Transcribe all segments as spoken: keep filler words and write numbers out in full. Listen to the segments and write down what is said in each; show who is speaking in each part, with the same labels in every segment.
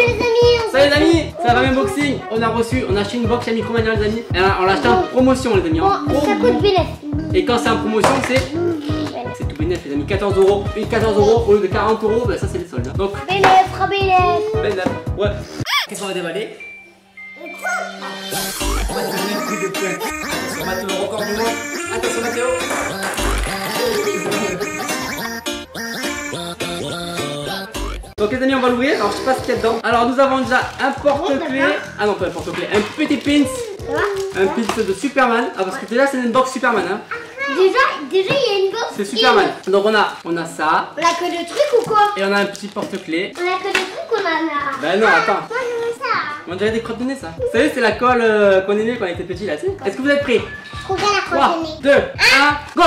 Speaker 1: les amis.
Speaker 2: Salut les amis, ça va même unboxing. On a reçu, on a acheté une box chez Micromania les amis. Et on l'a acheté en promotion les amis.
Speaker 1: Bon, ça coûte bénéf.
Speaker 2: Et quand c'est en promotion c'est c'est tout bénéf les amis, quatorze euros. Une quatorze euros au lieu de quarante euros, ben ça c'est les soldes. Donc
Speaker 1: bénéf, fra bénéf.
Speaker 2: Bénéf, ouais. Qu'est-ce qu'on va déballer? On va te donner le prix de pointe. On va te le record du monde. Attention Mathéo. Donc les amis on va l'ouvrir, alors je sais pas ce qu'il y a dedans. Alors nous avons déjà un porte-clés. Ah non pas un porte-clés, un petit pins. Un pins de Superman. Ah parce que déjà c'est une box Superman hein.
Speaker 1: Déjà, déjà il y a une box.
Speaker 2: C'est Superman. Donc on a, on a ça.
Speaker 1: On a que le truc ou quoi?
Speaker 2: Et on a un petit porte-clés.
Speaker 1: On a que le truc ou on en a?
Speaker 2: Ben non attends.
Speaker 1: Moi je veux ça.
Speaker 2: On dirait des crottes de nez ça. Vous savez c'est la colle euh, qu'on aimait quand on était petit là tu sais. Est-ce que vous êtes prêts?
Speaker 1: Trop bien la
Speaker 2: trois,
Speaker 1: crotte de nez.
Speaker 2: deux, un, go!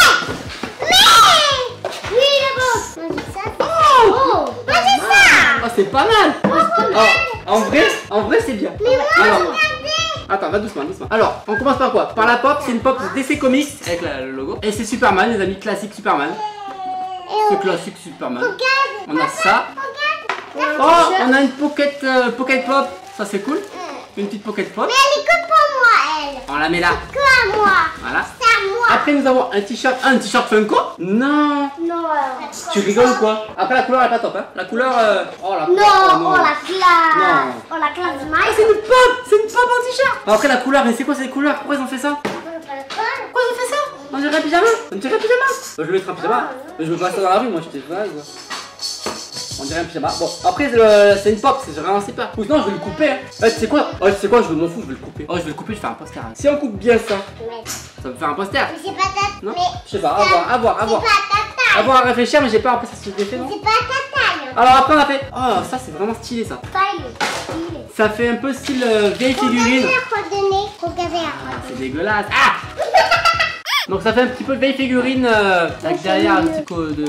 Speaker 1: Oui la box. Moi j'ai ça. Oh, moi j'ai ça.
Speaker 2: Oh c'est pas mal. Oh, en vrai, en vrai c'est bien.
Speaker 1: Mais moi
Speaker 2: Alors,
Speaker 1: regardez.
Speaker 2: attends, va doucement, doucement. Alors, on commence par quoi? Par la pop, c'est une pop D C Comics avec la- le logo. Et c'est Superman, les amis, classique Superman. C'est classique Superman. On a ça. Oh, on a une pocket, euh, pocket pop. Ça c'est cool. Une petite pocket pop.
Speaker 1: Mais elle est que pour moi elle.
Speaker 2: On la met là.
Speaker 1: Que à moi.
Speaker 2: Voilà.
Speaker 1: C'est à moi.
Speaker 2: Après nous avons un t-shirt, un t-shirt Funko. Non.
Speaker 1: Non.
Speaker 2: Tu rigoles ou quoi? Après la couleur elle est pas top hein. La couleur, euh... oh la
Speaker 1: Non,
Speaker 2: oh,
Speaker 1: oh la classe.
Speaker 2: Non.
Speaker 1: Oh la classe
Speaker 2: Ah,
Speaker 1: Mike.
Speaker 2: c'est une pop, c'est une pop en t-shirt. Après la couleur, mais c'est quoi ces couleurs? Pourquoi ils ont fait ça? Pourquoi ils ont fait ça? On dirait un pyjama. On dirait un pyjama. Bah, je vais mettre un pyjama. Mais je veux pas ça dans la rue, moi je te vois. On dirait un pyjama. Bon, après c'est une pop, c'est vraiment super. Ou sinon je vais le couper. Hein. Eh, tu sais quoi? Oh, tu sais quoi? Je m'en fous, je vais le couper. Oh, je vais le couper, je vais faire un poster. Hein. Si on coupe bien ça, ça me fait un poster.
Speaker 1: Mais c'est pas ta
Speaker 2: Non?
Speaker 1: mais
Speaker 2: Je sais pas, à voir, à voir, à voir.
Speaker 1: c'est pas ta taille.
Speaker 2: À voir à réfléchir, mais j'ai pas après ça se défait, non?
Speaker 1: C'est pas ta taille.
Speaker 2: Alors après on a fait. Oh, ça c'est vraiment stylé ça.
Speaker 1: Taille, stylé.
Speaker 2: Ça fait un peu style euh, vieille figurine.
Speaker 1: Regardez la crotte de nez. Regardez la
Speaker 2: Ah,
Speaker 1: crotte de
Speaker 2: c'est
Speaker 1: nez.
Speaker 2: dégueulasse. Ah. Donc ça fait un petit peu vieille figurine euh, avec derrière un petit co de, de B D.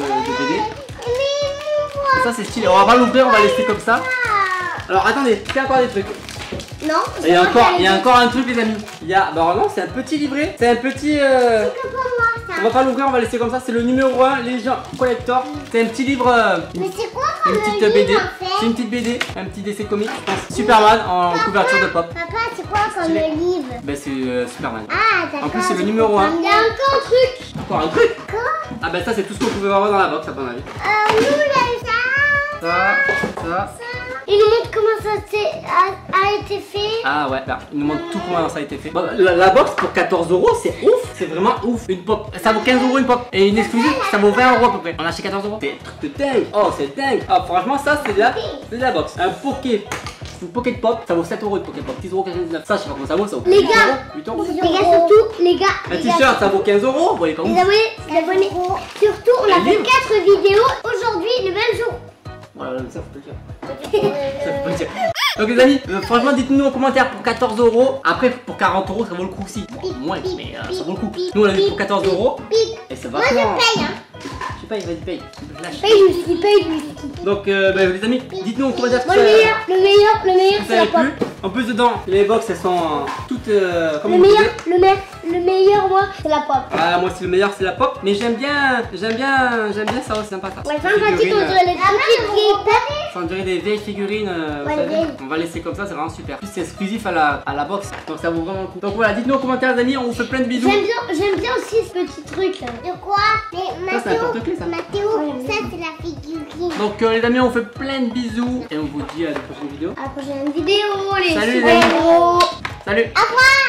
Speaker 2: Et ça c'est stylé. On va pas l'ouvrir, on va laisser comme ça. Alors attendez, il y a encore des trucs.
Speaker 1: Non.
Speaker 2: Et il y a encore, il y a encore un truc les amis. Il y a, bah non, c'est un petit livret. C'est un petit. Euh...
Speaker 1: C'est que pour moi ça.
Speaker 2: On va pas l'ouvrir, on va laisser comme ça. C'est le numéro un, Légion Collector. C'est un petit livre. Euh, une,
Speaker 1: Mais c'est quoi comme
Speaker 2: une petite
Speaker 1: le
Speaker 2: B D.
Speaker 1: livre en fait?
Speaker 2: C'est une petite B D, un petit D C comics, je pense. Superman en
Speaker 1: Papa,
Speaker 2: couverture de pop.
Speaker 1: Papa, c'est quoi comme
Speaker 2: Stylé.
Speaker 1: le livre?
Speaker 2: Bah c'est euh, Superman.
Speaker 1: Ah, d'accord.
Speaker 2: En plus, c'est le
Speaker 1: je
Speaker 2: numéro
Speaker 1: comprends
Speaker 2: un.
Speaker 1: bien. Il y a encore un truc.
Speaker 2: Encore un truc.
Speaker 1: Quoi?
Speaker 2: Ah bah ça c'est tout ce qu'on pouvait avoir dans la box à ton avis.
Speaker 1: Euh, nous, là, ça.
Speaker 2: Ça, ça.
Speaker 1: Il nous montre comment ça s'est- a, a été fait.
Speaker 2: Ah ouais, bah, il nous montre tout comment ça a été fait. Bon, la, la box pour quatorze euros, c'est ouf, c'est vraiment ouf. Une pop, ça vaut quinze euros une pop. Et une exclusive, ça vaut vingt euros à peu près. On a acheté quatorze euros. C'est un truc de dingue. Oh, c'est dingue. Ah, franchement, ça, c'est de la, c'est de la box. Un poké. Une pocket pop, ça vaut sept euros une pocket pop. dix euros quatre-vingt-dix-neuf. Ça, je sais pas comment ça vaut, ça vaut
Speaker 1: Les
Speaker 2: huit
Speaker 1: gars.
Speaker 2: euros, huit euros.
Speaker 1: Les gars, surtout, les gars.
Speaker 2: Un
Speaker 1: les gars,
Speaker 2: t-shirt, ça vaut quinze euros. Vous voyez pas
Speaker 1: Les
Speaker 2: ouf.
Speaker 1: abonnés, les abonnés. Surtout, on a
Speaker 2: Un
Speaker 1: fait
Speaker 2: livre.
Speaker 1: quatre vidéos aujourd'hui, le même jour.
Speaker 2: Voilà, ça faut le dire. Ça faut le dire. Donc les amis, euh, franchement dites-nous en commentaire pour quatorze euros. Après pour quarante euros ça vaut le coup aussi. Bon, moins mais euh, ça vaut le coup. Nous on l'a mis pour quatorze euros.
Speaker 1: Pique.
Speaker 2: Et c'est
Speaker 1: Moi,
Speaker 2: vachement.
Speaker 1: je paye, hein.
Speaker 2: Je paye, vas-y paye. Lâche.
Speaker 1: Paye, je suis paye, je suis.
Speaker 2: Donc euh, bah, les amis, dites-nous en commentaire
Speaker 1: Moi, le meilleur, le meilleur, le meilleur,
Speaker 2: si
Speaker 1: c'est
Speaker 2: ça
Speaker 1: la
Speaker 2: vous
Speaker 1: pop.
Speaker 2: avez plu. En plus dedans, les box elles sont euh, toutes euh, comme
Speaker 1: Le
Speaker 2: vous
Speaker 1: meilleur,
Speaker 2: voulez.
Speaker 1: le meilleur, le meilleur, moi, c'est la pop.
Speaker 2: Ah moi c'est le meilleur, c'est la pop. Mais j'aime bien, j'aime bien, j'aime bien ça aussi, sympa ça.
Speaker 1: Ouais,
Speaker 2: Les
Speaker 1: sympathique, on
Speaker 2: figurines,
Speaker 1: dirait les petites vieilles pop.
Speaker 2: Ça, on dirait des vieilles figurines, euh, vous
Speaker 1: Ouais,
Speaker 2: savez.
Speaker 1: les vieilles.
Speaker 2: On va laisser comme ça, c'est vraiment super. En plus c'est exclusif à la, à la box, donc ça vaut vraiment le coup. Donc voilà, dites-nous en commentaire les amis, on vous fait plein de bisous.
Speaker 1: J'aime bien, j'aime bien aussi ce petit truc là. De quoi? Mais
Speaker 2: Ça, c'est un porte-clés, ça.
Speaker 1: Mathéo, ça c'est la figurine.
Speaker 2: Donc euh, les amis, on vous fait plein de bisous et on vous dit à la prochaine vidéo.
Speaker 1: À la prochaine vidéo, les
Speaker 2: Salut, les
Speaker 1: super
Speaker 2: amis.
Speaker 1: héros.
Speaker 2: Salut.
Speaker 1: Au revoir.